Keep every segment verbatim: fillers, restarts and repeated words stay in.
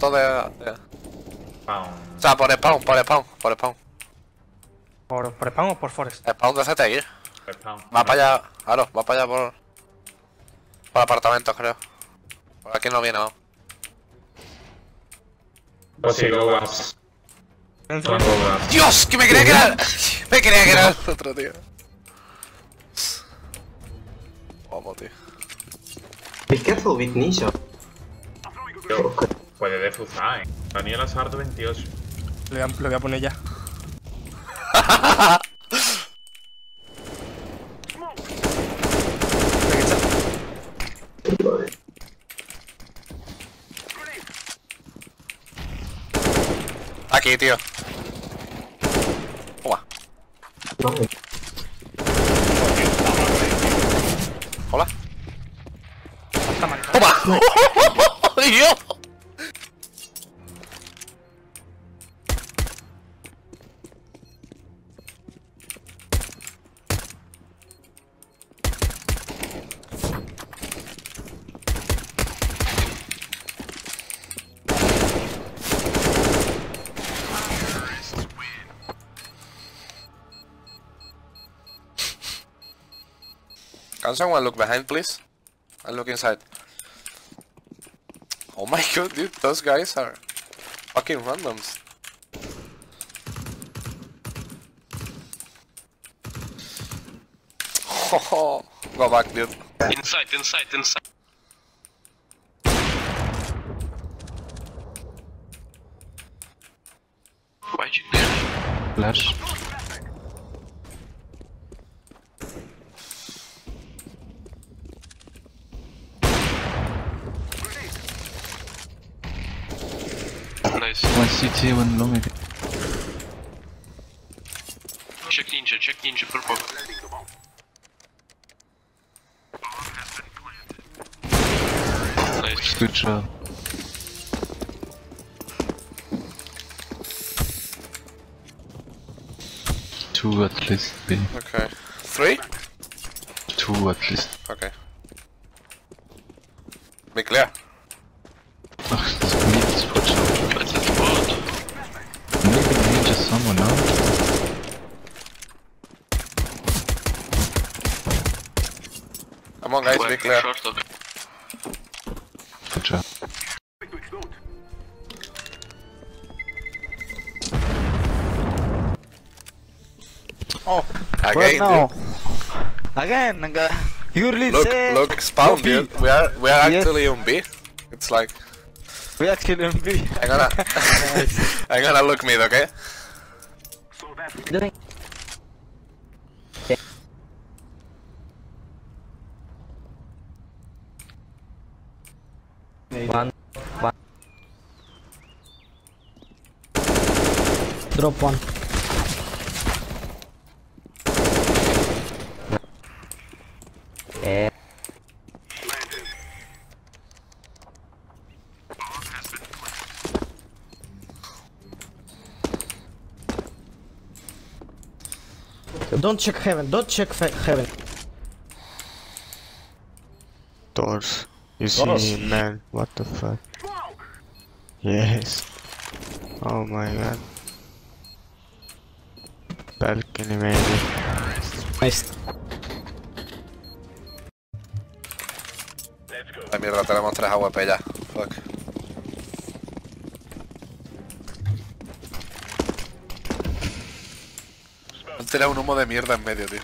punto de... de... Spawn. O sea, por spawn, por spawn, por spawn. ¿Por, por spawn o por forest? Spawn de C T I. Spawn. Va para allá, claro, va para allá por... Por apartamentos, creo. Por aquí no viene, ¿no? O si go ups. Dentro. Go ups. ¡Dios! Que me creía que era... Me creía que era el otro, tío. Vamos, tío. Be careful with Nisha. Yo, puede defuzar, eh. Daniela Sardo veintiocho. Lo voy a, lo voy a poner ya. Aquí, tío. Toma. Vale. Hola. Está mal. ¡Toma! ¡Dios! Can someone look behind, please? I'll look inside. Oh my god, dude, those guys are fucking randoms. Oh, go back, dude. Inside, inside, inside. Why'd you do that? Flash. Nice. One C T, one long again. Check ninja, check ninja, purple. Nice. Good job. Two at least, B. Okay. Three? Two at least. Okay. Be clear. Ach, das Mid ist watch out. That's a spot. Maybe ninja someone now. Come on, guys, be clear. Short, okay. Good job. Oh, Again, no. dude. Again, nanga. You really Look, say look, spawn, B. dude. We are, we are Yes. actually on B. It's like, we actually M V. I'm gonna, I'm gonna look mid, okay? Doing. One, one. Drop one. Yeah. Don't check heaven, don't check heaven. Doors. You Doors. see, man, what the fuck? Yes. Oh my god. Balcony maybe. Nice. La mierda, tenemos tres A W P ya. Fuck. Han tirado un humo de mierda en medio, tío.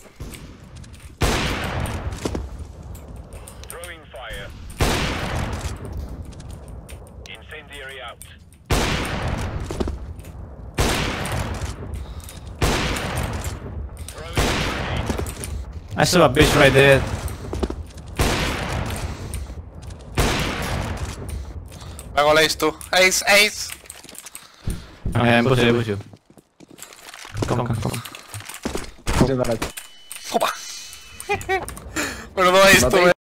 Throwing fire. Incendiary out. I saw a bitch right there. Luego el ace tú. Ace, ace. I push you, push you. Come, come, come. Toma. Menudo ace tú, eh.